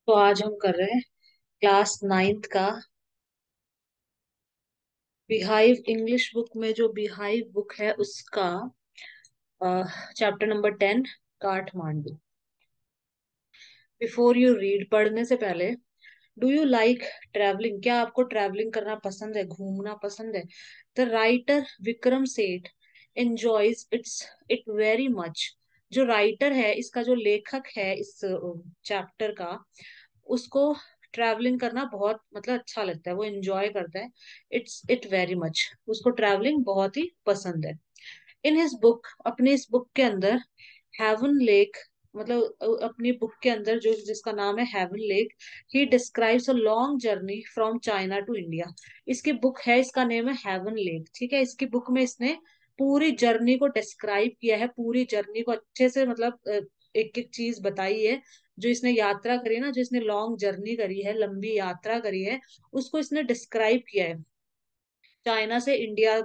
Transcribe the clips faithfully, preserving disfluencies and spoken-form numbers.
तो आज हम कर रहे हैं क्लास नाइन्थ का बिहाइव इंग्लिश बुक में जो बिहाइव बुक है उसका chapter number ten Kathmandu. Before you read, पढ़ने से पहले, डू यू लाइक ट्रैवलिंग? क्या आपको ट्रैवलिंग करना पसंद है, घूमना पसंद है? The writer Vikram Seth enjoys its it very much. जो राइटर है, इसका जो लेखक है इस चैप्टर का, उसको ट्रैवलिंग करना बहुत मतलब अच्छा लगता है, वो एंजॉय करता है। इट्स इट वेरी मच, उसको ट्रैवलिंग बहुत ही पसंद है। इन हिज बुक, अपने इस बुक के अंदर, हेवन लेक, मतलब अ, अपनी बुक के अंदर जो जिसका नाम है Heaven Lake, he describes a long journey from China to India. इसकी बुक है, इसका नेम है हेवन लेक, ठीक है। इसकी बुक में इसने पूरी जर्नी को डिस्क्राइब किया है, पूरी जर्नी को अच्छे से, मतलब एक एक चीज बताई है जो इसने यात्रा करी है ना, जो इसने लॉन्ग जर्नी करी है, लंबी यात्रा करी है, उसको इसने डिस्क्राइब किया है। चाइना से इंडिया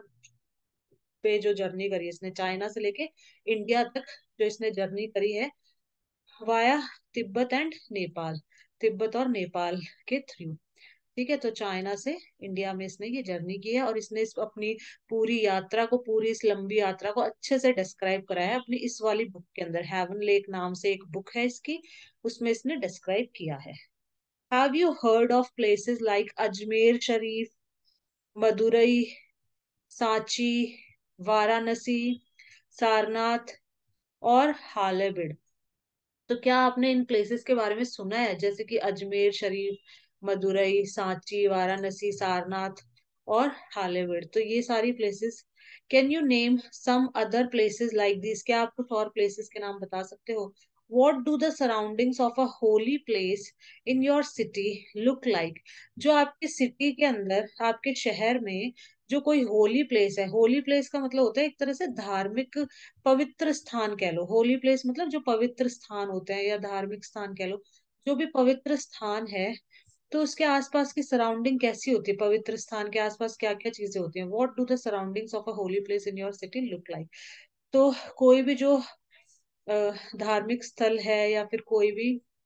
पे जो जर्नी करी है इसने, चाइना से लेके इंडिया तक जो इसने जर्नी करी है, via Tibet and Nepal, Tibet और नेपाल के थ्रू। ठीक है, तो चाइना से इंडिया में इसने ये जर्नी की है और इसने इस अपनी पूरी यात्रा को, पूरी इस लंबी यात्रा को अच्छे से डिस्क्राइब करा है अपनी इस वाली बुक के अंदर। हेवन लेक नाम से एक बुक है इसकी, उसमें इसने डिस्क्राइब किया है। Have you heard of places like Ajmer Sharif, Madurai, Sanchi, Varanasi, Sarnath और हालेबिड? तो क्या आपने इन प्लेसेस के बारे में सुना है, जैसे कि अजमेर शरीफ, मदुरई, सांची, वाराणसी, सारनाथ और हालेविड? तो ये सारी places. Can you name some other places like this? क्या आप कुछ और प्लेसेस के नाम बता सकते हो? What do the surroundings of a holy place in your city look like? जो आपकी सिटी के अंदर, आपके शहर में जो कोई होली प्लेस है, होली प्लेस का मतलब होता है एक तरह से धार्मिक पवित्र स्थान कह लो। होली प्लेस मतलब जो पवित्र स्थान होते हैं, या धार्मिक स्थान कह लो, जो भी पवित्र स्थान है, तो उसके आसपास की सराउंडिंग कैसी होती है? पवित्र स्थान के आसपास क्या क्या चीजें होती हैं? What do the surroundings of a holy place in your city look like? तो कोई भी जो अ, धार्मिक स्थल है या फिर कोई भी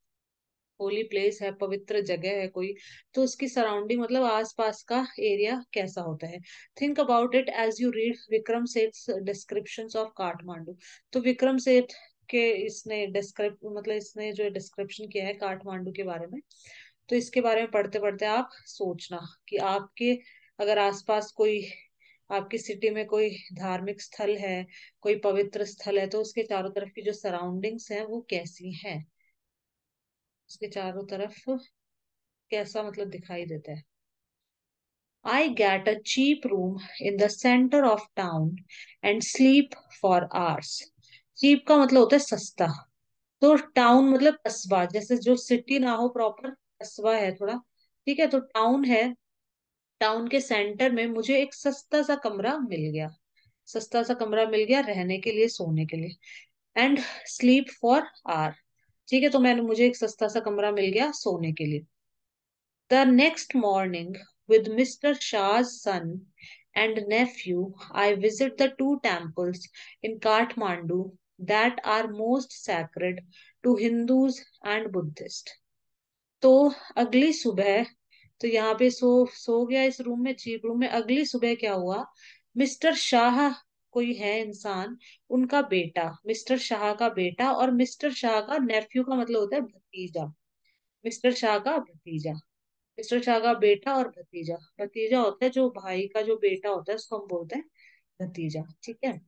होली प्लेस है, पवित्र जगह है कोई, तो उसकी सराउंडिंग मतलब आसपास का एरिया कैसा होता है? Think about it as you read Vikram Seth descriptions of Kathmandu. तो विक्रम सेठ के इसने डिस्क्रिप मतलब इसने जो डिस्क्रिप्शन किया है काठमांडू के बारे में, तो इसके बारे में पढ़ते पढ़ते आप सोचना कि आपके अगर आसपास कोई, आपकी सिटी में कोई धार्मिक स्थल है, कोई पवित्र स्थल है, तो उसके चारों तरफ की जो सराउंडिंग्स हैं वो कैसी हैं, उसके चारों तरफ कैसा मतलब दिखाई देता है? I get a cheap room in the center of town and sleep for hours. cheap का मतलब होता है सस्ता। तो टाउन मतलब कस्बा, जैसे जो सिटी ना हो प्रॉपर, कस्बा है थोड़ा, ठीक है, तो टाउन है। टाउन के सेंटर में मुझे एक सस्ता सा कमरा मिल गया, सस्ता सा कमरा मिल गया रहने के लिए, सोने के लिए। एंड स्लीप फॉर आवर, ठीक है, तो मैंने मुझे एक सस्ता सा कमरा मिल गया सोने के लिए। The next morning, with mister Shah's son and nephew, I visit the two temples in Kathmandu that are most sacred to Hindus and Buddhists. तो अगली सुबह, तो यहाँ पे सो सो गया इस रूम में, चीप रूम में। अगली सुबह क्या हुआ? मिस्टर शाह, कोई है इंसान, उनका बेटा, मिस्टर शाह का बेटा, और मिस्टर शाह का नेफ्यू का मतलब होता है भतीजा, मिस्टर शाह का भतीजा, मिस्टर शाह का बेटा और भतीजा। भतीजा होता है जो भाई का जो बेटा होता है, उसको हम बोलते हैं भतीजा, ठीक है।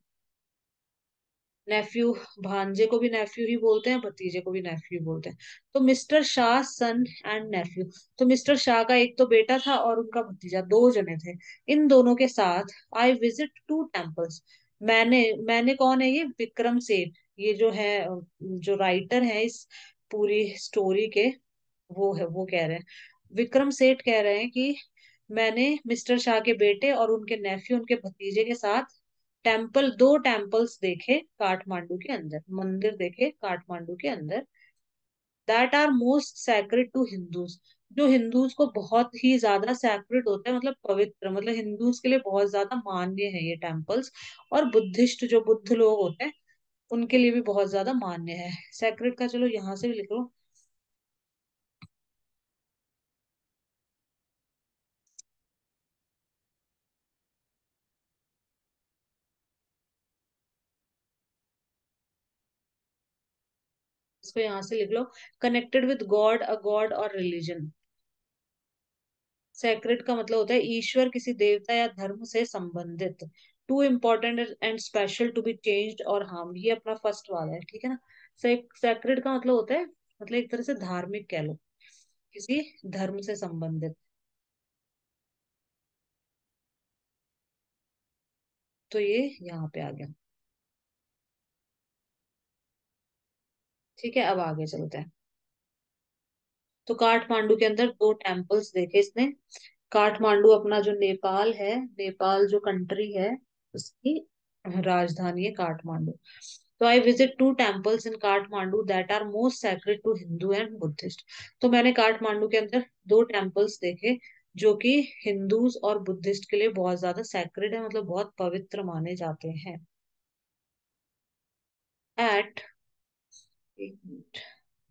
नेफ्यू, भांजे को भी नेफ्यू ही बोलते हैं, भतीजे को भी नेफ्यू बोलते हैं। तो mister Shah son and nephew, तो मिस्टर शाह का एक तो बेटा था और उनका भतीजा, दो जने थे। इन दोनों के साथ आई विजिट टू टेम्पल्स। मैंने मैंने कौन है? ये विक्रम सेठ, ये जो है, जो राइटर है इस पूरी स्टोरी के, वो है, वो कह रहे हैं, विक्रम सेठ कह रहे हैं कि मैंने मिस्टर शाह के बेटे और उनके नेफ्यू, उनके भतीजे के साथ टेम्पल, दो टेम्पल्स देखे काठमांडू के अंदर, मंदिर देखे काठमांडू के अंदर, that are most sacred to Hindus, जो हिंदूज को बहुत ही ज्यादा सैक्रेड होते हैं, मतलब पवित्र, मतलब हिंदूज के लिए बहुत ज्यादा मान्य है ये टेम्पल्स। और बुद्धिस्ट, जो बुद्ध लोग होते हैं, उनके लिए भी बहुत ज्यादा मान्य है। सैक्रेड का चलो यहाँ से भी लिख लो, इसको यहाँ से लिख लो, connected with God, a God और रिलीजन। सैक्रेड का मतलब होता है ईश्वर, किसी देवता या धर्म से संबंधित। Too important and special to be changed और हार्म, ये अपना फर्स्ट वाला है, ठीक है ना। सैक्रेड का मतलब होता है, मतलब एक तरह से धार्मिक कह लो, किसी धर्म से संबंधित। तो ये यहाँ पे आ गया। ठीक है, अब आगे चलते हैं। तो काठमांडू के अंदर दो टेम्पल्स देखे इसने। काठमांडू अपना जो नेपाल है, नेपाल जो कंट्री है, उसकी राजधानी है काठमांडू। तो I visit to temples in Kathmandu that are most sacred to Hindu and Buddhist. तो मैंने काठमांडू के अंदर दो टेम्पल्स देखे जो कि हिंदूज और बुद्धिस्ट के लिए बहुत ज्यादा सैक्रेड है, मतलब बहुत पवित्र माने जाते हैं। एट, एक मिनट,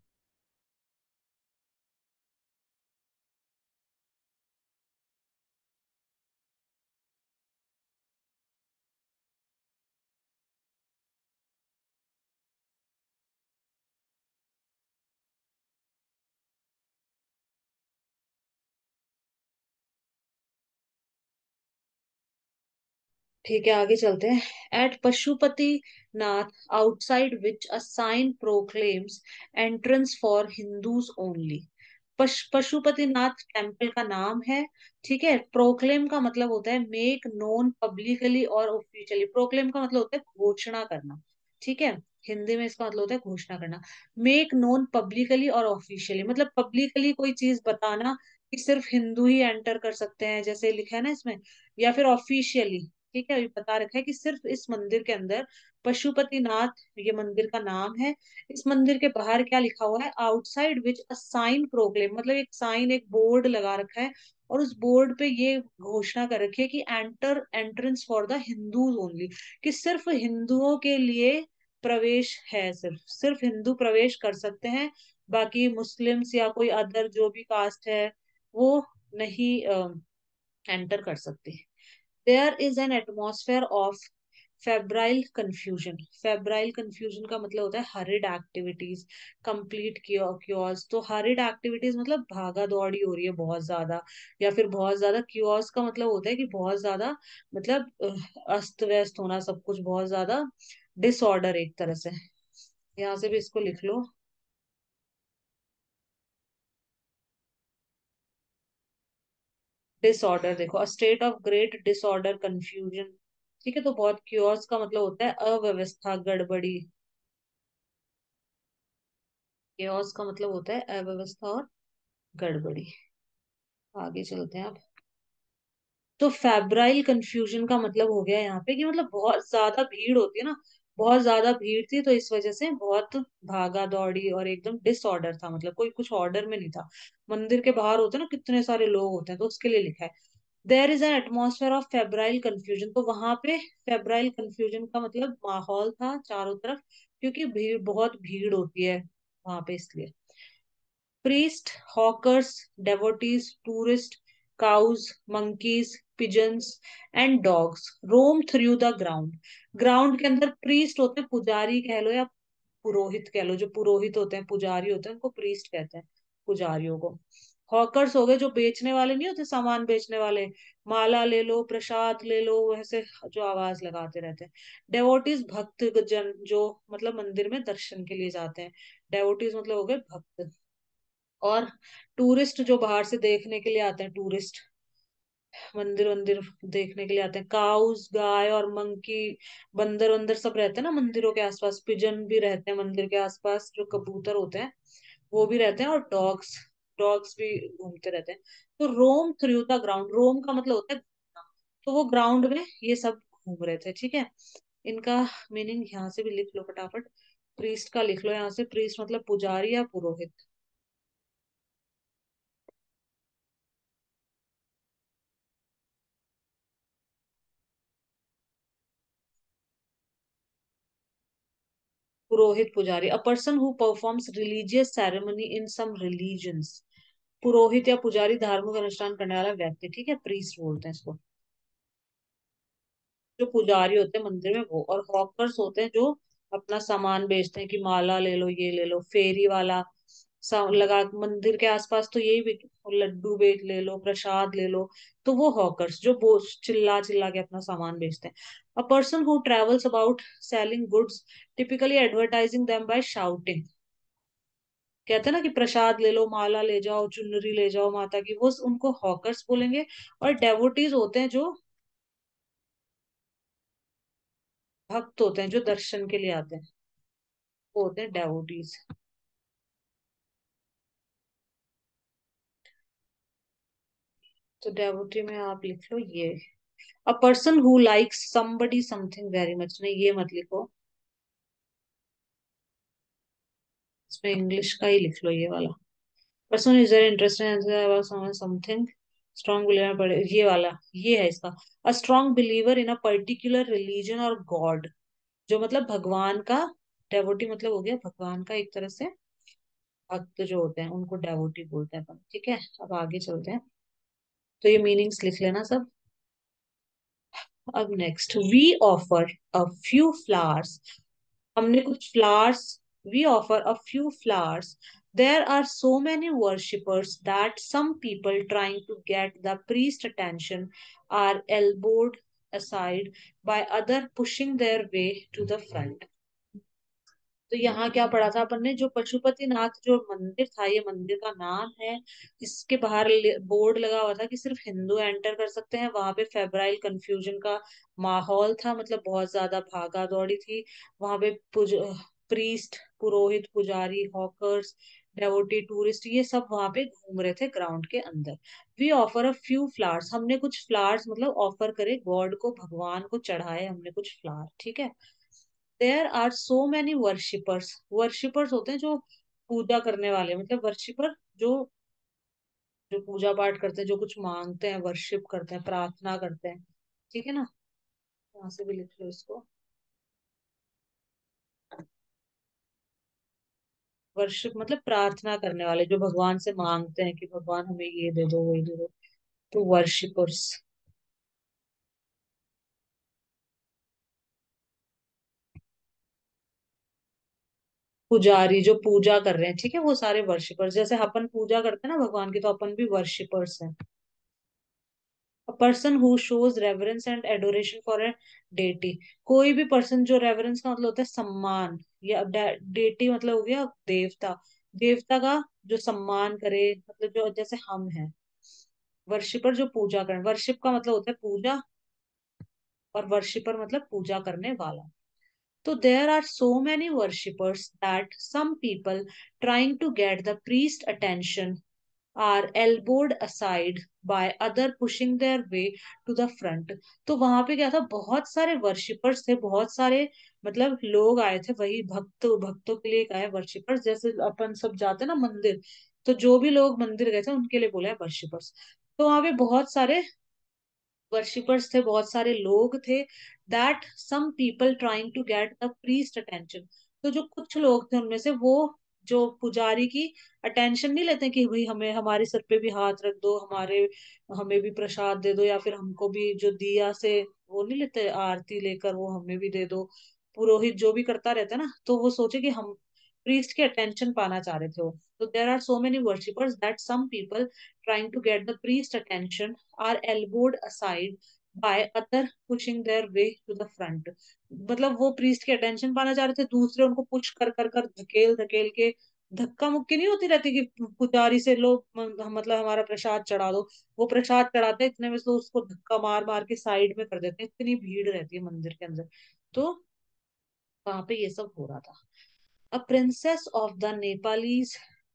ठीक है आगे चलते हैं। At Pashupatinath, outside which a sign proclaims entrance for Hindus only. पश, पशुपतिनाथ टेम्पल का नाम है। ठीक है, प्रोक्लेम का मतलब होता है मेक नोन पब्लिकली और ऑफिशियली। प्रोक्लेम का मतलब होता है घोषणा करना। ठीक है, हिंदी में इसका मतलब होता है घोषणा करना। मेक नोन पब्लिकली और ऑफिशियली, मतलब पब्लिकली कोई चीज बताना कि सिर्फ हिंदू ही एंटर कर सकते हैं, जैसे लिखा है ना इसमें, या फिर ऑफिशियली। ठीक है, अभी बता रखा है कि सिर्फ इस मंदिर के अंदर, पशुपतिनाथ ये मंदिर का नाम है, इस मंदिर के बाहर क्या लिखा हुआ है, outside which a sign proclaim, मतलब एक साइन, एक बोर्ड लगा रखा है, और उस बोर्ड पे ये घोषणा कर रखी है कि enter entrance for the Hindus only, कि सिर्फ हिंदुओं के लिए प्रवेश है, सिर्फ सिर्फ हिंदू प्रवेश कर सकते हैं, बाकी मुस्लिम्स या कोई अदर जो भी कास्ट है वो नहीं एंटर कर सकते। There is an atmosphere of febrile confusion. Febrile confusion का मतलब होता है हरिड एक्टिविटीज, कंप्लीट क्योस। तो हरिड एक्टिविटीज मतलब भागा दौड़ी हो रही है बहुत ज्यादा, या फिर बहुत ज्यादा। क्योस का मतलब होता है कि बहुत ज्यादा, मतलब अस्त व्यस्त होना, सब कुछ बहुत ज्यादा डिसऑर्डर एक तरह से। यहाँ से भी इसको लिख लो, डिसऑर्डर। देखो, a state of great disorder confusion. ठीक है, तो बहुत क्योस का मतलब होता है अव्यवस्था, गड़बड़ी। केओस का मतलब होता है अव्यवस्था और गड़बड़ी। आगे चलते हैं अब। तो फेब्राइल कंफ्यूजन का मतलब हो गया यहाँ पे कि मतलब बहुत ज्यादा भीड़ होती है ना, बहुत ज्यादा भीड़ थी, तो इस वजह से बहुत भागा दौड़ी और एकदम डिसऑर्डर था, मतलब कोई कुछ ऑर्डर में नहीं था। मंदिर के बाहर होते हैं ना कितने सारे लोग होते हैं, तो उसके लिए लिखा है there is an atmosphere of febrile confusion. तो वहां पे फेब्राइल कंफ्यूजन का मतलब माहौल था चारों तरफ, क्योंकि भीड़, बहुत भीड़ होती है वहां पे, इसलिए। Priest, hawkers, devotees, tourists, cows, monkeys, pigeons and dogs roam through the ground. Ground के अंदर प्रीस्ट होते हैं, पुजारी कह लो या पुरोहित कह लो, जो पुरोहित होते हैं, पुजारी होते हैं, उनको प्रीस्ट कहते हैं, पुजारियों को। हॉकर्स हो गए जो बेचने वाले, नहीं होते सामान बेचने वाले, माला ले लो, प्रसाद ले लो, वैसे जो आवाज लगाते रहते हैं। डेवोटीज भक्त जन, जो मतलब मंदिर में दर्शन के लिए जाते हैं। डेवोटीज मतलब हो गए भक्त। और टूरिस्ट जो बाहर से देखने के लिए आते हैं, टूरिस्ट मंदिर वंदिर देखने के लिए आते हैं। काउस गाय और मंकी, बंदर वंदर सब रहते हैं ना मंदिरों के आसपास। पिजन भी रहते हैं मंदिर के आसपास, जो कबूतर होते हैं वो भी रहते हैं, और डॉग्स, डॉग्स भी घूमते रहते हैं। तो roam through the ground, roam का मतलब होता है घूमना। तो वो ग्राउंड में ये सब घूम रहे थे, ठीक है। इनका मीनिंग यहाँ से भी लिख लो फटाफट। प्रीस्ट का लिख लो यहाँ से, प्रीस्ट मतलब पुजारी या पुरोहित। पुरोहित पुजारी, a person who performs religious ceremony in some religions. पुरोहित या पुजारी धार्मिक अनुष्ठान करने वाला व्यक्ति, ठीक है, प्रीस्ट बोलते हैं इसको। जो पुजारी होते हैं मंदिर में वो। और हॉकर्स होते हैं जो अपना सामान बेचते हैं कि माला ले लो, ये ले लो, फेरी वाला सा लगा मंदिर के आसपास तो यही बिक, लड्डू बेच ले लो, प्रसाद ले लो। तो वो हॉकर्स जो बो चिल्ला चिल्ला के अपना सामान बेचते हैं। A person who travels about selling goods, typically advertising them by shouting. कहते हैं ना कि प्रसाद ले लो, माला ले जाओ, चुनरी ले जाओ माता की, वो उनको हॉकर्स बोलेंगे। और डेवोटीज होते हैं जो भक्त होते हैं, जो दर्शन के लिए आते हैं, वो होते हैं डेवोटीज। तो डेवोटी में आप लिख लो ये, a person who likes somebody something very much, नहीं ये मत लिखो, इसमें इंग्लिश का ही लिख लो ये वाला। Person is very interested about something, strong believer पड़े ये वाला, ये है इसका। A strong believer in a particular religion और गॉड, जो मतलब भगवान का, डेवोटी मतलब हो गया भगवान का एक तरह से भक्त जो होते हैं उनको डेवोटी बोलते हैं अपन। ठीक है, अब आगे चलते हैं। तो ये मीनिंग्स लिख लेना सब। अब next, we offer a few flowers, हमने कुछ flowers, we offer a few flowers, there are so many worshippers that some people trying to get the priest attention are elbowed aside by other pushing their way to the front। तो यहाँ क्या पढ़ा था अपन ने, जो पशुपतिनाथ जो मंदिर था, ये मंदिर का नाम है, इसके बाहर बोर्ड लगा हुआ था कि सिर्फ हिंदू एंटर कर सकते हैं। वहां पे फेब्राइल कंफ्यूजन का माहौल था, मतलब बहुत ज्यादा भागा दौड़ी थी वहां पे। पुज प्रीस्ट, पुरोहित, पुजारी, हॉकर्स, डेवोटी, टूरिस्ट, ये सब वहां पे घूम रहे थे ग्राउंड के अंदर। We offer a few flowers, हमने कुछ फ्लावर्स मतलब ऑफर करे गॉड को, भगवान को चढ़ाए हमने कुछ फ्लावर। ठीक है। There are so many worshippers, worshippers होते हैं जो पूजा करने वाले, मतलब वर्शिपर जो जो पूजा पाठ करते हैं, जो कुछ मांगते हैं, वर्शिप करते हैं, प्रार्थना करते हैं। ठीक है ना, वहां से भी लिख लो इसको। वर्शिप मतलब प्रार्थना करने वाले, जो भगवान से मांगते हैं कि भगवान हमें ये दे दो, वो ये दे दो। तो वर्शिपर्स। पुजारी जो पूजा कर रहे हैं, ठीक है, वो सारे वर्शिपर्स, जैसे अपन पूजा करते हैं ना भगवान की, तो अपन भी वर्शिपर्स हैं। A person who shows reverence and adoration for a deity, कोई भी पर्सन जो रेवरेंस का मतलब होता है सम्मान, या डेटी मतलब हो गया देवता, देवता का जो सम्मान करे, मतलब जो जैसे हम हैं। वर्शिपर जो पूजा करें, वर्शिप का मतलब होता है पूजा, और वर्शिपर मतलब पूजा करने वाला। तो there are so many worshippers that some people trying to get the priest attention are elbowed aside by other pushing their way to the front। तो वहां पे क्या था, बहुत सारे वर्शिपर्स थे, बहुत सारे मतलब लोग आए थे, वही भक्त, भक्तों के लिए आए वर्शिपर्स, जैसे अपन सब जाते हैं ना मंदिर, तो जो भी लोग मंदिर गए थे उनके लिए बोला है वर्शिपर्स। तो वहां पे बहुत सारे वर्शिपर्स थे, बहुत सारे लोग थे। That some people trying to get the priest attention, तो जो कुछ लोग थे उनमें से, वो जो पुजारी की अटेंशन नहीं लेते कि भाई हमें हमारे सर पे भी हाथ रख दो, हमारे हमें भी प्रसाद दे दो, या फिर हमको भी जो दिया से वो नहीं लेते आरती लेकर, वो हमें भी दे दो। पुरोहित जो भी करता रहता है ना, तो वो सोचे कि हम प्रीस्ट की अटेंशन पाना चाह रहे थे वो। तो there are so many worshippers that some people trying to get the priest attention are elbowed aside by other pushing their way to the front। मतलब वो प्रीस्ट के अटेंशन पाना चाह रहे थे, दूसरे उनको पुश कर कर कर धकेल धकेल के, धक्का मुक्की नहीं होती रहती कि पुजारी से लोग मतलब हमारा प्रसाद चढ़ा दो, वो प्रसाद चढ़ाते हैं, इतने में से उसको धक्का मार मार के साइड में कर देते हैं, इतनी भीड़ रहती है मंदिर के अंदर। तो वहां पे ये सब हो रहा था। A princess of the Nepalese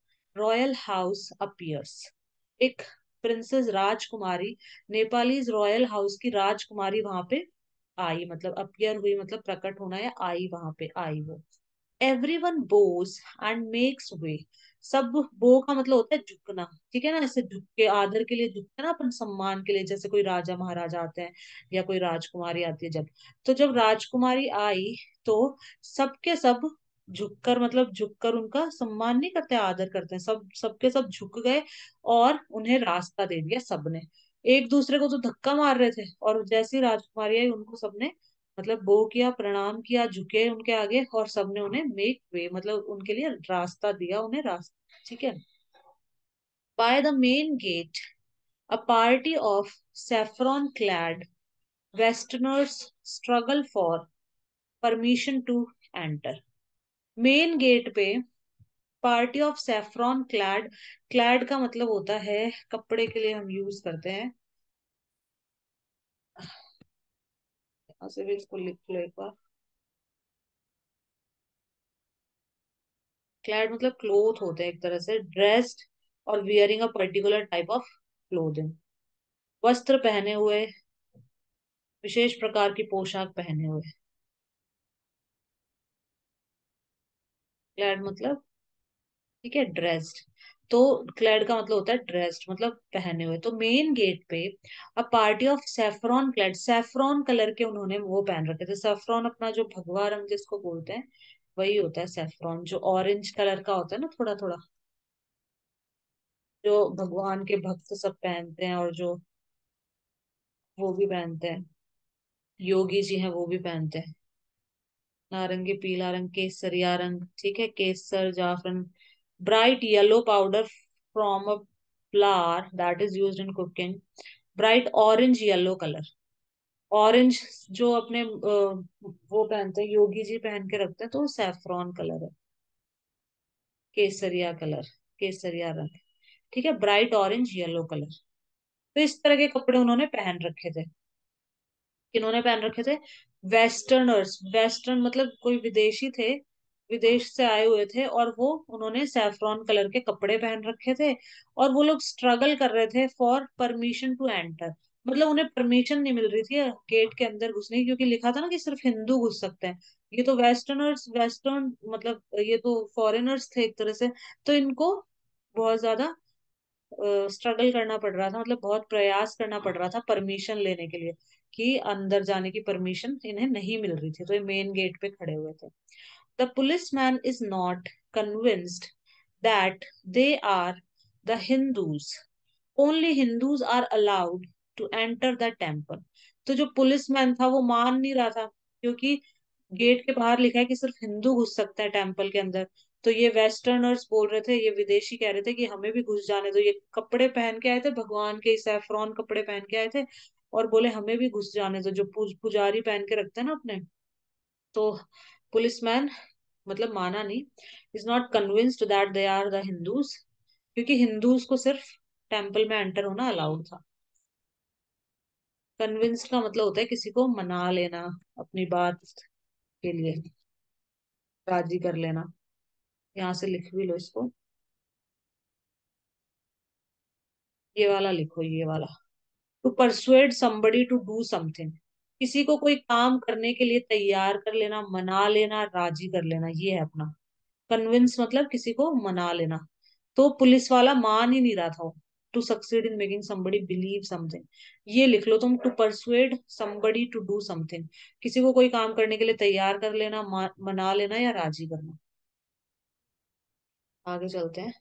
royal house appears, एक प्रिंसेस राजकुमारी, नेपालीज रॉयल हाउस की राजकुमारी वहां पे आई, मतलब अपीयर हुई, मतलब प्रकट होना, या आई, वहां पे आई वो। Everyone bows and makes way, सब, बो का मतलब होता है झुकना, ठीक है ना, ऐसे झुक के आदर के लिए झुकते हैं ना अपन, सम्मान के लिए, जैसे कोई राजा महाराजा आते हैं या कोई राजकुमारी आती है जब। तो जब राजकुमारी आई, तो सबके सब झुककर, मतलब झुककर उनका सम्मान नहीं करते, आदर करते हैं, सब सबके सब झुक गए, और उन्हें रास्ता दे दिया सबने। एक दूसरे को तो धक्का मार रहे थे, और जैसी राजकुमारी आई उनको सबने मतलब बो किया, प्रणाम किया, झुके उनके आगे, और सबने उन्हें मेक वे, मतलब उनके लिए रास्ता दिया, उन्हें रास्ता, ठीक है। By the main gate a party of saffron clad westerners struggle for permission to enter. Main gate पे party of saffron clad, clad का मतलब होता है कपड़े के लिए हम यूज करते हैं, यहाँ से भी इसको लिख लो एक बार। क्लैड मतलब क्लोथ होते हैं एक तरह से, dressed or wearing a particular type of clothing, वस्त्र पहने हुए, विशेष प्रकार की पोशाक पहने हुए। क्लैड मतलब, ठीक है, ड्रेस्ड। तो क्लैड का मतलब होता है ड्रेस्ड, मतलब पहने हुए। तो मेन गेट पे a party of saffron clad, saffron colour के उन्होंने वो पहन रखे थे। सेफ्रॉन अपना जो भगवा रंग जिसको बोलते हैं, वही होता है सेफ्रॉन, जो ऑरेंज कलर का होता है ना थोड़ा थोड़ा, जो भगवान के भक्त सब पहनते हैं, और जो वो भी पहनते हैं, योगी जी हैं वो भी पहनते हैं। नारंगी, पीला रंग, केसरिया रंग, ठीक है, केसर, जाफरान। Bright yellow powder from a flower that is used in cooking, bright orange yellow colour. Orange जो अपने अ, वो पहनते हैं, योगी जी पहन के रखते हैं, तो सैफरॉन कलर है, केसरिया कलर, केसरिया रंग, ठीक है, ब्राइट ऑरेंज येलो कलर। तो इस तरह के कपड़े उन्होंने पहन रखे थे। किन्होंने पहन रखे थे? वेस्टर्नर्स, वेस्टर्न मतलब कोई विदेशी थे, विदेश से आए हुए थे, और वो उन्होंने सैफरॉन कलर के कपड़े पहन रखे थे, और वो लोग स्ट्रगल कर रहे थे फॉर परमिशन टू एंटर। मतलब उन्हें परमिशन नहीं मिल रही थी गेट के अंदर घुसने की, क्योंकि लिखा था ना कि सिर्फ हिंदू घुस सकते हैं। ये तो वेस्टर्नर्स, वेस्टर्न मतलब ये तो फॉरेनर्स थे एक तरह से, तो इनको बहुत ज्यादा स्ट्रगल करना पड़ रहा था, मतलब बहुत प्रयास करना पड़ रहा था परमिशन लेने के लिए, कि अंदर जाने की परमिशन इन्हें नहीं मिल रही थी, तो ये मेन गेट पे खड़े हुए थे। The policeman is not convinced that they are the Hindus, only Hindus are allowed to enter the temple. तो जो पुलिसमैन था वो मान नहीं रहा था, क्योंकि गेट के बाहर लिखा है कि सिर्फ हिंदू घुस सकता है टेम्पल के अंदर। तो ये वेस्टर्नर्स बोल रहे थे, ये विदेशी कह रहे थे कि हमें भी घुस जाने दो। ये कपड़े पहन के आए थे, भगवान के सैफरॉन कपड़े पहन के आए थे, और बोले हमें भी घुस जाने दो, जो पूज, पुजारी पहन के रखते हैं ना अपने। तो पुलिसमैन मतलब माना नहीं, is not convinced that they are the Hindus, क्योंकि हिंदूज को सिर्फ टेम्पल में एंटर होना अलाउड था। कन्विंस्ड का मतलब होता है किसी को मना लेना अपनी बात के लिए, राजी कर लेना। यहाँ से लिख भी लो इसको, ये वाला लिखो, ये वाला। To persuade somebody to do something, किसी को कोई काम करने के लिए तैयार कर लेना, मना लेना, राजी कर लेना, ये है अपना कन्विंस, मतलब किसी को मना लेना। तो पुलिस वाला मान ही नहीं रहा था। To succeed in making somebody believe something, ये लिख लो तुम, to persuade somebody to do something, किसी को कोई काम करने के लिए तैयार कर लेना, मा- मना लेना या राजी करना। आगे चलते हैं।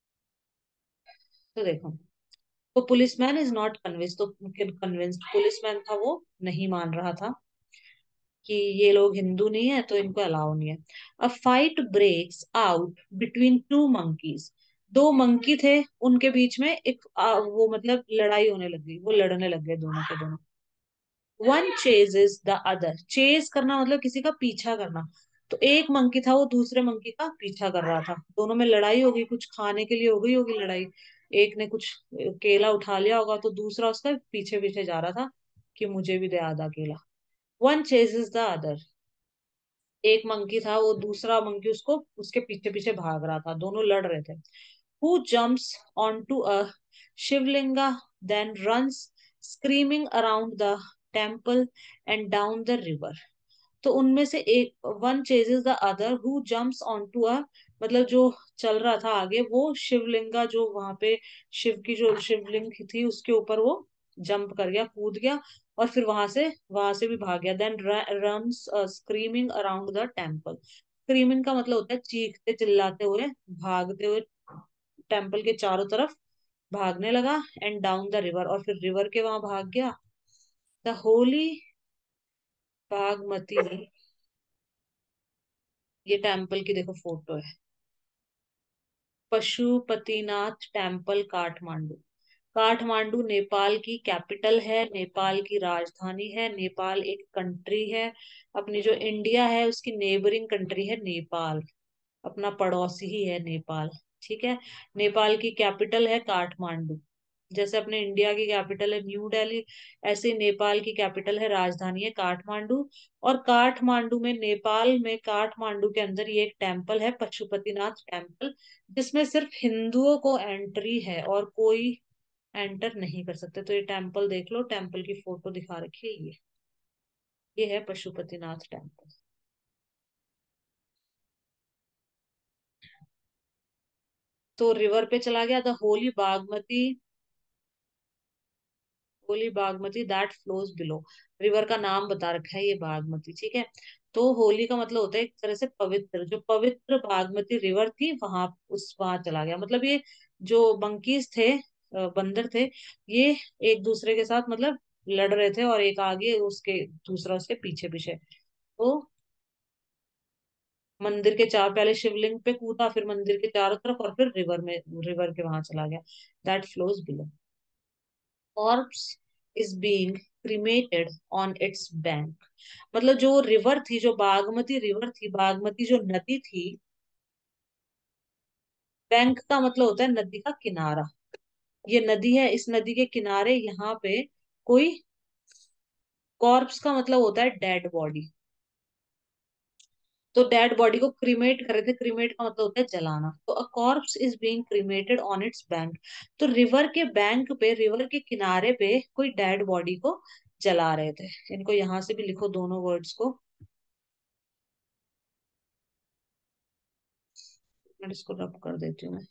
तो देखो, तो पुलिसमैन इज नॉट कन्विंस, तो कन्विंस्ड पुलिसमैन था वो नहीं मान रहा था कि ये लोग हिंदू नहीं है, तो इनको अलाउ नहीं है। A fight breaks out between two monkeys, दो मंकी थे, उनके बीच में एक आ, वो मतलब लड़ाई होने लगी, वो लड़ने लग गए दोनों के दोनों। One chases the other, chase करना मतलब किसी का पीछा करना। तो एक मंकी था, वो दूसरे मंकी का पीछा कर रहा था, दोनों में लड़ाई होगी, कुछ खाने के लिए हो गई होगी लड़ाई। एक ने कुछ केला उठा लिया होगा, तो दूसरा उसका पीछे पीछे जा रहा था कि मुझे भी दे आधा केला। वन चेजेस द अदर, एक मंकी था, वो दूसरा मंकी उसको उसके पीछे पीछे भाग रहा था, दोनों लड़ रहे थे। Who jumps onto a Shivlinga, then runs screaming around the temple and down the river. तो उनमें से एक, one chases the other who jumps onto a, मतलब जो चल रहा था आगे, वो शिवलिंगा, जो वहां पे शिव की जो शिवलिंग थी उसके ऊपर वो जंप कर गया, कूद गया, और फिर वहां से वहां से भी भाग गया। Then runs screaming around the temple, screaming का मतलब होता है चीखते चिल्लाते हुए, भागते हुए टेम्पल के चारों तरफ भागने लगा, एंड डाउन द रिवर, और फिर रिवर के वहां भाग गया। द होली बागमती, ये टेम्पल की देखो फोटो है। पशुपतिनाथ टेम्पल काठमांडू। काठमांडू नेपाल की कैपिटल है, नेपाल की राजधानी है। नेपाल एक कंट्री है, अपनी जो इंडिया है उसकी नेबरिंग कंट्री है नेपाल, अपना पड़ोसी ही है नेपाल। ठीक है। नेपाल की कैपिटल है काठमांडू। जैसे अपने इंडिया की कैपिटल है न्यू दिल्ली, ऐसे ही नेपाल की कैपिटल है, राजधानी है काठमांडू। और काठमांडू में, नेपाल में काठमांडू के अंदर ये एक टेम्पल है, पशुपतिनाथ टेम्पल, जिसमें सिर्फ हिंदुओं को एंट्री है और कोई एंटर नहीं कर सकते। तो ये टेम्पल देख लो, टेम्पल की फोटो दिखा रखी है ये ये है पशुपतिनाथ टेम्पल। तो रिवर पे चला गया, the holy Bagmati, holy Bagmati that flows below. River का नाम बता रखा है ये बागमती, ठीक है। तो होली का मतलब होता है एक तरह से पवित्र, जो पवित्र बागमती रिवर थी वहां, उस वहां चला गया। मतलब ये जो मंकीज थे, अ, बंदर थे, ये एक दूसरे के साथ मतलब लड़ रहे थे, और एक आगे उसके, दूसरा उसके पीछे पीछे। तो मंदिर के चार, पहले शिवलिंग पे कूदा, फिर मंदिर के चारों तरफ, और फिर रिवर में, रिवर के वहां चला गया। That flows below. Corpse is being cremated on its bank. मतलब जो रिवर थी, जो बागमती रिवर थी, बागमती जो नदी थी, बैंक का मतलब होता है नदी का किनारा। ये नदी है, इस नदी के किनारे यहाँ पे कोई, कॉर्प्स का मतलब होता है डेड बॉडी। तो डेड बॉडी को क्रीमेट कर रहे थे, क्रीमेट का मतलब होता है जलाना। तो a corpse is being cremated on its bank. तो रिवर के बैंक पे, रिवर के किनारे पे कोई डेड बॉडी को जला रहे थे। इनको यहां से भी लिखो, दोनों वर्ड्स को। मैं इसको रब कर देती हूँ मैं।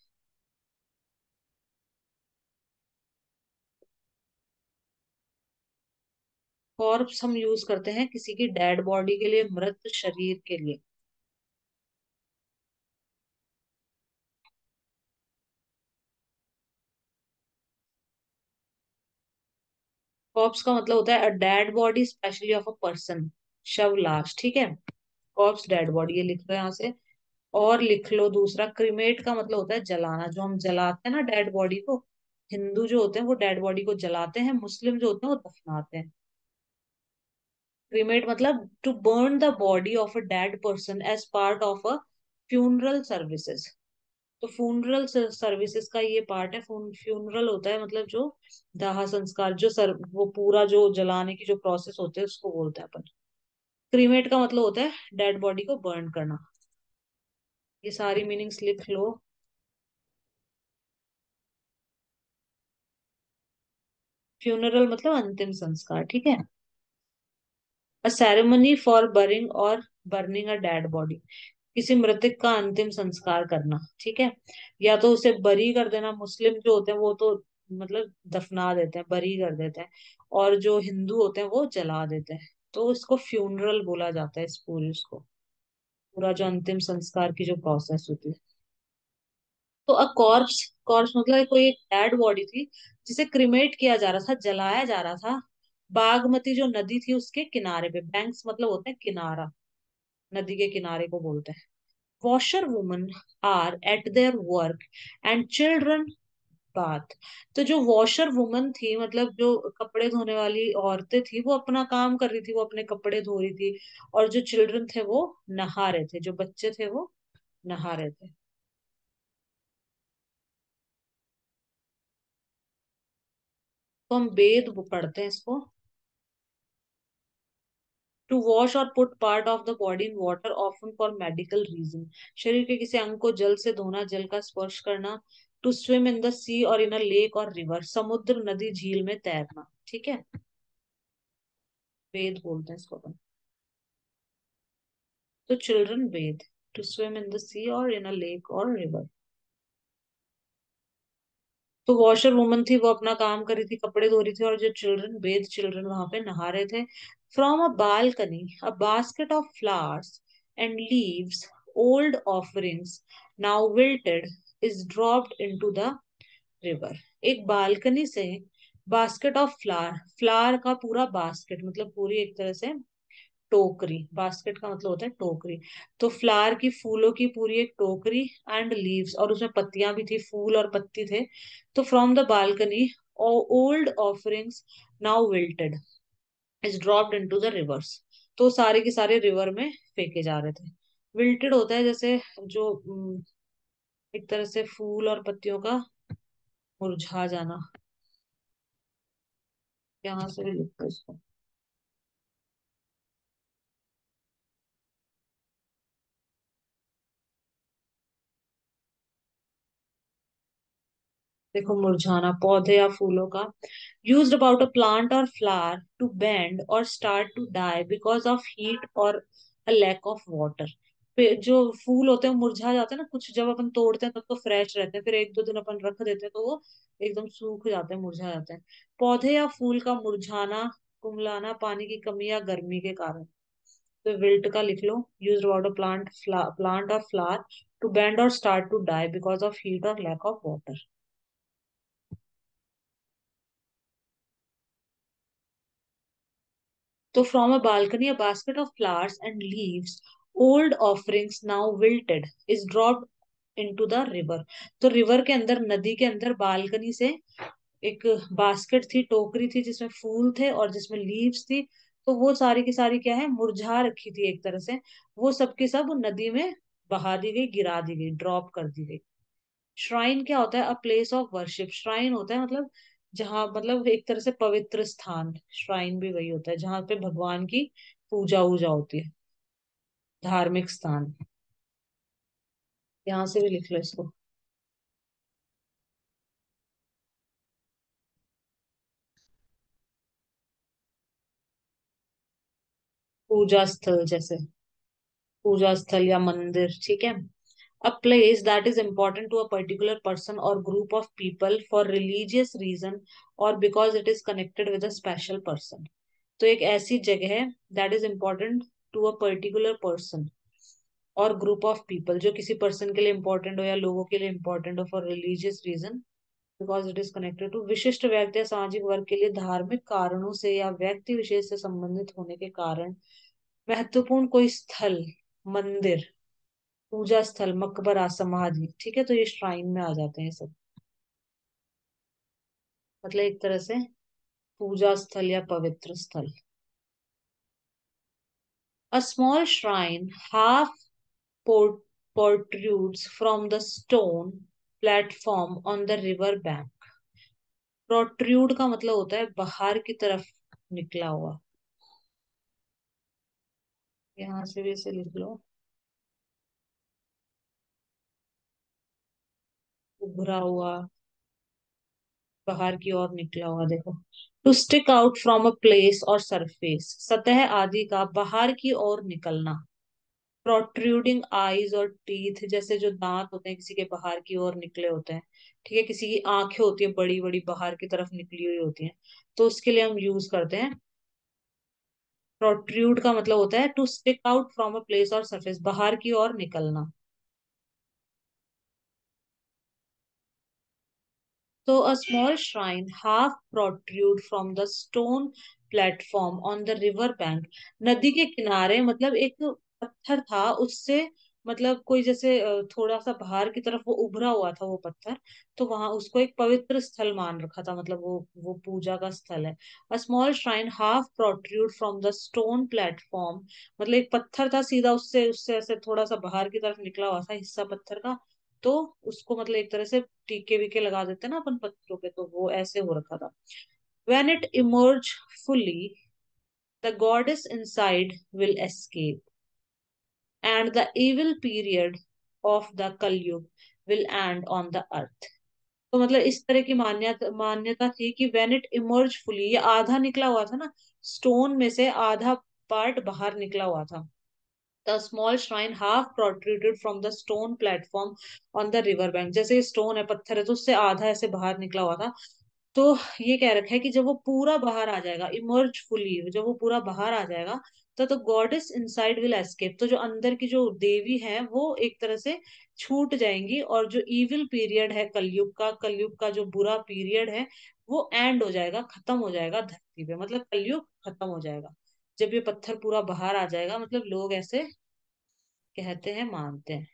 कॉर्प्स हम यूज करते हैं किसी की डेड बॉडी के लिए, मृत शरीर के लिए। कॉर्प्स का मतलब होता है a dead body, specially of a person, शव, लाश। ठीक है। कॉर्प्स डेड बॉडी, ये लिख लो यहाँ से। और लिख लो दूसरा, क्रीमेट का मतलब होता है जलाना, जो हम जलाते हैं ना डेड बॉडी को। हिंदू जो होते हैं वो डेड बॉडी को जलाते हैं, मुस्लिम जो होते हैं वो दफनाते हैं। क्रीमेट मतलब to burn the body of a dead person as part of a funeral services. तो फ्यूनरल सर्विसेज का ये पार्ट है। फ्यूनरल होता है मतलब जो दाह संस्कार, जो सर, वो पूरा जो जलाने की जो प्रोसेस होते हैं उसको बोलते हैं अपन। क्रीमेट का मतलब होता है डेड बॉडी को बर्न करना। ये सारी मीनिंग्स लिख लो। फ्यूनरल मतलब अंतिम संस्कार, ठीक है। अ सेरेमनी फॉर बरिंग और बर्निंग अ डेड बॉडी, किसी मृतक का अंतिम संस्कार करना, ठीक है। या तो उसे बरी कर देना, मुस्लिम जो होते हैं वो तो मतलब दफना देते हैं, बरी कर देते हैं। और जो हिंदू होते हैं वो जला देते हैं। तो इसको फ्यूनरल बोला जाता है, इस पूरी उसको, पूरा जो अंतिम संस्कार की जो प्रोसेस होती है। तो अ कॉर्प्स, कॉर्प्स मतलब कोई एक डेड बॉडी थी जिसे क्रिमेट किया जा रहा था, जलाया जा रहा था, बागमती जो नदी थी उसके किनारे पे। बैंक्स मतलब होते हैं किनारा, नदी के किनारे को बोलते हैं। Washer woman are at their work and children bath. तो जो वॉशर वुमन थी, मतलब जो कपड़े धोने वाली औरतें थी, वो अपना काम कर रही थी, वो अपने कपड़े धो रही थी। और जो चिल्ड्रन थे वो नहा रहे थे, जो बच्चे थे वो नहा रहे थे। तो हम वेद पढ़ते हैं इसको। टू वॉश और put part of the body in water often for medical reason. शरीर के किसी अंग को जल से धोना, जल का स्पर्श करना। To swim in the sea or in a lake or river, समुद्र, नदी, झील में तैरना, ठीक है। वेद बोलते हैं इसको अपन। तो children bathe, to swim in the sea or in a lake or river. तो वॉशर वुमन थी, वो अपना काम कर रही थी, कपड़े धो रही थी, और जो चिल्ड्रन, वेद चिल्ड्रन वहां पे नहा रहे थे। From a balcony a basket of flowers and leaves, old offerings now wilted, is dropped into the river. एक बालकनी से बास्केट ऑफ फ्लावर, फ्लावर का पूरा बास्केट मतलब पूरी एक तरह से टोकरी, बास्केट का मतलब होता है टोकरी। तो फ्लावर की, फूलों की पूरी एक टोकरी, एंड लीव्स, और उसमें पत्तियां भी थी, फूल और पत्ती थे। तो from the balcony old offerings now wilted is dropped into the rivers. तो सारे के सारे रिवर में फेंके जा रहे थे। विल्टेड होता है जैसे जो उम, एक तरह से फूल और पत्तियों का मुरझा जाना। यहाँ से भी लिखो इसको। देखो मुरझाना पौधे या फूलों का। Used about a plant or flower to bend or start to die because of heat or a lack of water. जो फूल होते हैं वो मुरझा जाते हैं ना, कुछ जब अपन तोड़ते हैं तब तो फ्रेश रहते हैं, फिर एक दो दिन अपन रख देते हैं तो वो एकदम सूख जाते हैं, मुरझा जाते हैं। पौधे या फूल का मुरझाना, कुमलाना पानी की कमी या गर्मी के कारण। तो विल्ट का लिख लो। Used about a plant, plant or flower to bend or start to die because of heat or lack of water. तो from a balcony a basket of flowers and leaves old offerings now wilted is dropped into the river. तो river के अंदर, नदी के अंदर balcony से एक basket थी, टोकरी थी जिसमें फूल थे और जिसमें लीव्स थी। तो वो सारी की सारी क्या है, मुरझा रखी थी एक तरह से। वो सब की सब नदी में बहा दी गई, गिरा दी गई, ड्रॉप कर दी गई। श्राइन क्या होता है? A place of worship. Shrine होता है मतलब जहाँ, मतलब एक तरह से पवित्र स्थान। श्राइन भी वही होता है जहाँ पे भगवान की पूजा वूजा होती है, धार्मिक स्थान। यहाँ से भी लिख लो इसको। पूजा स्थल जैसे, पूजा स्थल या मंदिर, ठीक है। A place that is important to a particular person or group of people for religious reason or because it is connected with a special person। तो एक ऐसी जगह है that is important to a particular person or group of people, जो किसी person के लिए important हो या लोगों के लिए इंपॉर्टेंट हो, for religious reason because it is connected to विशिष्ट व्यक्ति या सामाजिक वर्ग के लिए धार्मिक कारणों से या व्यक्ति विशेष से संबंधित होने के कारण महत्वपूर्ण कोई स्थल, मंदिर, पूजा स्थल, मकबरा, समाधि, ठीक है। तो ये श्राइन में आ जाते हैं सब। मतलब एक तरह से पूजा स्थल या पवित्र स्थल। A small shrine half protrudes from the stone platform on the river bank। Protrude का मतलब होता है बाहर की तरफ निकला हुआ। यहाँ से भी इसे लिख लो, उभरा हुआ, बाहर की ओर निकला हुआ। देखो, to stick out from a place or surface, सतह आदि का बाहर की ओर निकलना। प्रोट्रूडिंग आईज और टीथ, जैसे जो दांत होते हैं किसी के बाहर की ओर निकले होते हैं, ठीक है। किसी की आंखें होती है बड़ी बड़ी, बाहर की तरफ निकली हुई होती हैं, तो उसके लिए हम यूज करते हैं। प्रोट्रूड का मतलब होता है to stick out from a place or surface, बाहर की ओर निकलना। तो a small shrine half protrude from the stone platform on the river bank. नदी के किनारे मतलब एक पत्थर था, उससे मतलब कोई जैसे अ, थोड़ा सा बाहर की तरफ वो उभरा हुआ था वो पत्थर। तो वहां उसको एक पवित्र स्थल मान रखा था, मतलब वो वो पूजा का स्थल है। A small shrine half protrude from the stone platform, मतलब एक पत्थर था सीधा, उससे उससे ऐसे थोड़ा सा बाहर की तरफ निकला हुआ था हिस्सा पत्थर का। तो उसको मतलब एक तरह से टीके वीके लगा देते हैं ना अपन पत्थरों पे, तो वो ऐसे हो रखा था। When it emerge fully, the goddess inside will escape, and the evil period of the Kalyug will end on the earth। तो मतलब इस तरह की मान्यता मान्यता थी कि when it emerge fully, ये आधा निकला हुआ था ना, स्टोन में से आधा पार्ट बाहर निकला हुआ था। The small shrine half protruded from the stone platform on the river bank। जैसे स्टोन है, पत्थर है, तो उससे आधा ऐसे बाहर निकला हुआ था। तो ये कह रखा है कि जब वो पूरा बाहर आ जाएगा, इमर्ज फुली, जब वो पूरा बाहर आ जाएगा, तो तो गॉडेस इनसाइड विल एस्केप। तो जो अंदर की जो देवी है वो एक तरह से छूट जाएंगी, और जो इविल पीरियड है कलयुग का, कलयुग का जो बुरा पीरियड है वो एंड हो जाएगा, खत्म हो जाएगा धरती पे, मतलब कलयुग खत्म हो जाएगा। जब ये पत्थर पूरा बाहर आ जाएगा, मतलब लोग ऐसे कहते हैं, मानते हैं।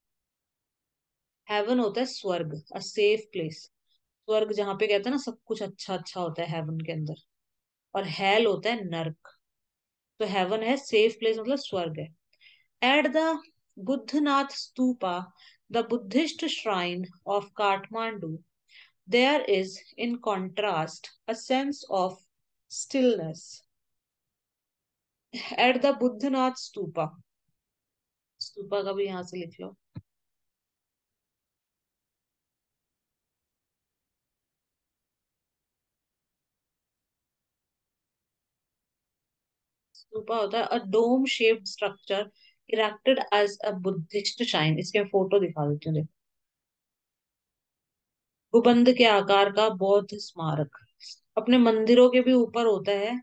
हेवन होता है स्वर्ग, अ सेफ प्लेस। स्वर्ग जहाँ पे कहते हैं ना सब कुछ अच्छा अच्छा होता है हेवन के अंदर। और हेल होता है नर्क। तो हेवन है सेफ प्लेस, मतलब स्वर्ग है। At the Boudhanath stupa, the Buddhist shrine of Kathmandu, there is, in contrast, a sense of stillness. At the Boudhanath stupa, stupa का भी यहां से लिख लो। स्तूपा होता है a dome shaped structure erected as a Buddhist shine. इसके मैं फोटो दिखा देती हूँ, देखो। गुबंद के आकार का बौद्ध स्मारक, अपने मंदिरों के भी ऊपर होता है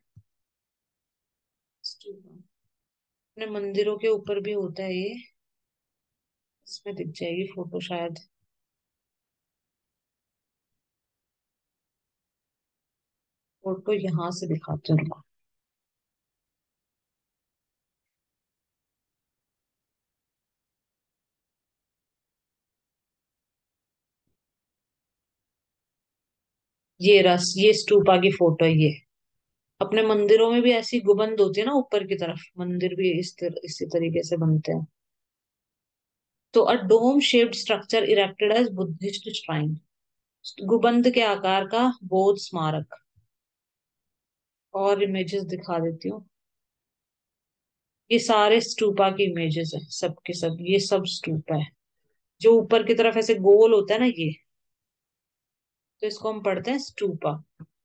स्तूपा। अपने मंदिरों के ऊपर भी होता है ये। इसमें दिख जाएगी फोटो शायद। फोटो यहाँ से दिखाती हूँ, रुको। ये रस, ये स्तूपा की फोटो है ये। अपने मंदिरों में भी ऐसी गुबंद होती है ना ऊपर की तरफ, मंदिर भी इस तर, इसी तरीके से बनते हैं। तो a dome shaped structure erected as Buddhist shrine, गुबंद के आकार का बौद्ध स्मारक। और इमेजेस दिखा देती हूँ। ये सारे स्तूपा के इमेजेस हैं, सब के सब, ये सब स्तूपा है। जो ऊपर की तरफ ऐसे गोल होता है ना ये, तो इसको हम पढ़ते हैं स्तूपा।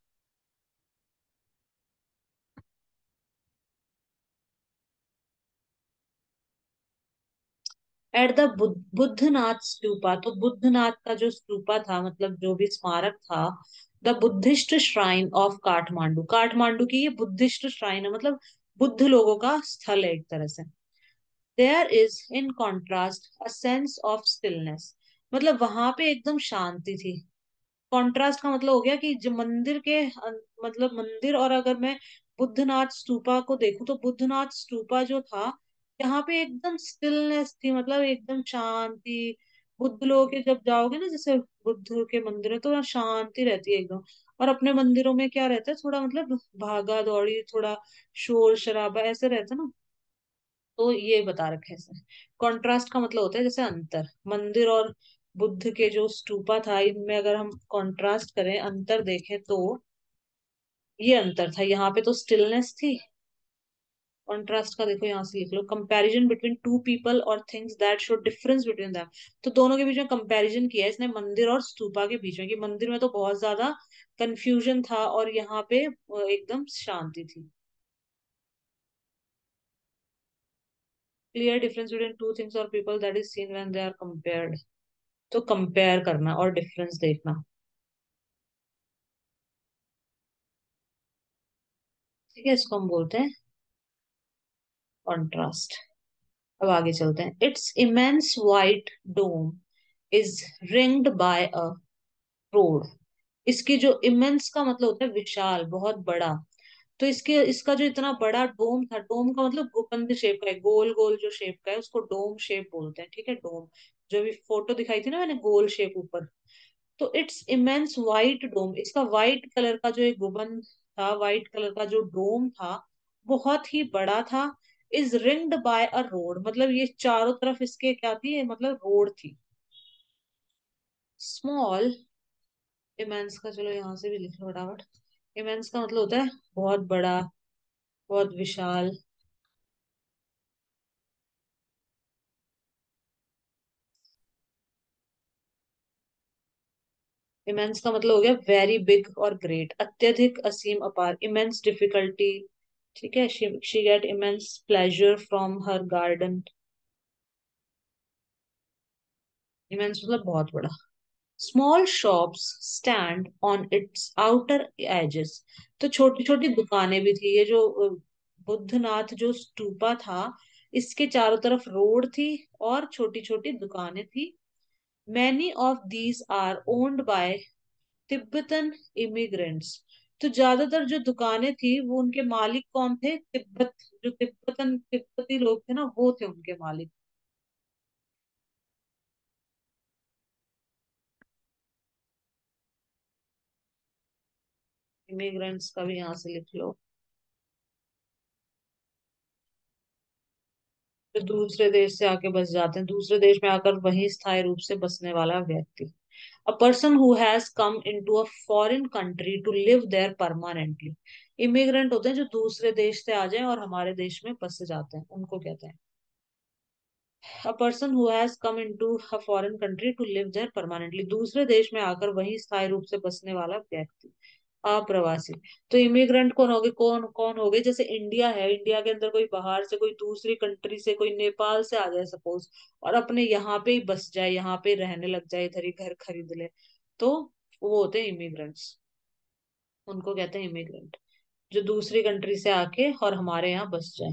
एट द बुद्धनाथ स्तूपा, तो बुद्धनाथ का जो स्तूपा था, मतलब जो भी स्मारक था। The Buddhist shrine of Kathmandu, Kathmandu की ये बुद्धिस्ट श्राइन है, मतलब बुद्ध लोगों का स्थल है एक तरह से। There is in contrast a sense of stillness, मतलब वहां पे एकदम शांति थी। कॉन्ट्रास्ट का मतलब हो गया कि जो मंदिर के अं- मतलब मंदिर, और अगर मैं बुद्धनाथ स्तूपा को देखूं तो बुद्धनाथ स्तूपा जो था, यहाँ पे एकदम स्टिलनेस थी, मतलब एकदम शांति। बुद्ध लोगों के जब जाओगे ना, जैसे बुद्ध के मंदिर है तो वहाँ शांति रहती है एकदम। और अपने मंदिरों में क्या रहता है, थोड़ा मतलब भागा दौड़ी, थोड़ा शोर शराबा ऐसे रहता है ना। तो ये बता रखे हैं इसमें। कॉन्ट्रास्ट का मतलब होता है जैसे अंतर, मंदिर और बुद्ध के जो स्तूपा था, इनमें अगर हम कॉन्ट्रास्ट करें, अंतर देखें तो ये अंतर था, यहाँ पे तो स्टिलनेस थी। कॉन्ट्रास्ट का देखो, यहाँ से लिख लो, comparison between two people or things that show difference between them. तो दोनों के बीच में कंपैरिजन किया है इसने, मंदिर और स्तूपा के बीच में, कि मंदिर में तो बहुत ज्यादा कंफ्यूजन था और यहाँ पे अ, एकदम शांति थी। Clear difference between two things or people that is seen when they are compared. तो कंपेयर करना और डिफरेंस देखना। ठीक है, इसको हम बोलते हैं कॉन्ट्रास्ट। अब आगे चलते हैं। Its immense white dome is ringed by a road. इसकी जो इमेंस का मतलब होता है विशाल, बहुत बड़ा। तो इसके इसका जो इतना बड़ा डोम था, डोम का मतलब गुंबद शेप का है, गोल गोल जो शेप का है उसको डोम शेप बोलते हैं। ठीक है, डोम। जो भी फोटो दिखाई थी ना मैंने, गोल शेप ऊपर। तो इट्स इमेंस वाइट डोम, इसका वाइट कलर का जो एक गुबन था, वाइट कलर का जो डोम था, बहुत ही बड़ा था। Is ringed by a road, मतलब ये चारों तरफ इसके क्या थी, मतलब रोड थी। स्मॉल इमेंस का, चलो यहाँ से भी लिख लो फटाफट। इमेंस का मतलब होता है बहुत बड़ा, बहुत विशाल। इमेंस का मतलब हो गया वेरी बिग और ग्रेट, अत्यधिक, असीम, अपार। Immense difficulty. ठीक है, she get immense pleasure from her garden. Immense मतलब बहुत बड़ा। Small shops stand on its outer edges, तो छोटी छोटी दुकानें भी थी। ये जो अ, बुद्धनाथ जो स्तूपा था, इसके चारों तरफ रोड थी और छोटी छोटी दुकानें थी। Many of these are owned by Tibetan immigrants, तो ज्यादातर जो दुकानें थी वो उनके मालिक कौन थे? तिब्बत, जो तिब्बतन तिब्बती लोग थे ना, वो थे उनके मालिक। इमिग्रेंट्स का भी यहाँ से लिख लो। जो दूसरे देश से आके बस जाते हैं, दूसरे देश में आकर वहीं स्थायी रूप से बसने वाला व्यक्ति। A person who has come into a foreign country to live there permanently. Immigrant होते हैं जो दूसरे देश से आ जाए और हमारे देश में बस जाते हैं, उनको कहते हैं। A person who has come into a foreign country to live there permanently, दूसरे देश में आकर वहीं स्थायी रूप से बसने वाला व्यक्ति। अप्रवासी। तो इमिग्रेंट कौन हो गए? कौन कौन हो गए? जैसे इंडिया है, इंडिया के अंदर कोई बाहर से, कोई दूसरी कंट्री से, कोई नेपाल से आ जाए सपोज, और अपने यहाँ पे ही बस जाए, यहाँ पे रहने लग जाए, इधर ही घर खरीद ले, तो वो होते हैं इमिग्रेंट्स। उनको कहते हैं इमिग्रेंट, जो दूसरी कंट्री से आके और हमारे यहाँ बस जाए।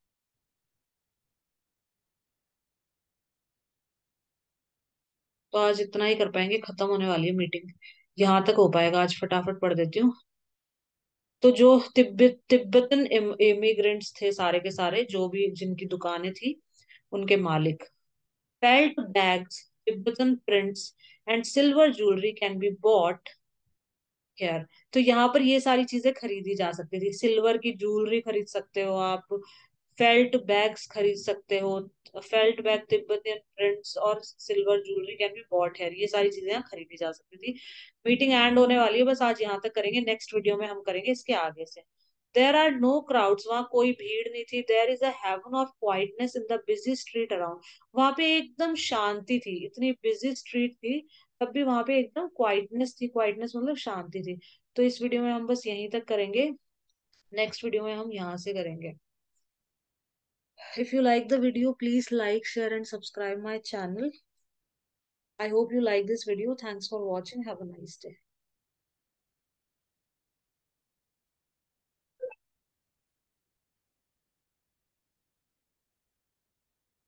तो आज इतना ही कर पाएंगे, खत्म होने वाली है मीटिंग। यहाँ तक हो पाएगा आज, फटाफट पढ़ देती हूँ। तो जो तिब्बत तिब्बतन इमिग्रेंट्स थे, सारे के सारे जो भी जिनकी दुकानें थी, उनके मालिक। Felt bags, Tibetan prints and silver jewellery can be bought here. तो यहाँ पर ये सारी चीजें खरीदी जा सकती थी। सिल्वर की ज्वेलरी खरीद सकते हो आप, फेल्ट बैग्स खरीद सकते हो। फेल्ट बैग, तिब्बतियन प्रिंट्स और silver jewellery can be bought है, ये सारी चीजें यहाँ खरीदी जा सकती थी। मीटिंग एंड होने वाली है, बस आज यहाँ तक करेंगे, नेक्स्ट वीडियो में हम करेंगे इसके आगे से। देर आर नो क्राउड्स, वहां कोई भीड़ नहीं थी। There is a haven of quietness in the busy street around. वहां पे एकदम शांति थी, इतनी बिजी स्ट्रीट थी, तब भी वहां पे एकदम क्वाइटनेस थी। क्वाइटनेस मतलब शांति थी। तो इस वीडियो में हम बस यहीं तक करेंगे, नेक्स्ट वीडियो में हम यहाँ से करेंगे। If you like the video, please like, share and subscribe my channel. I hope you like this video. Thanks for watching. Have a nice day.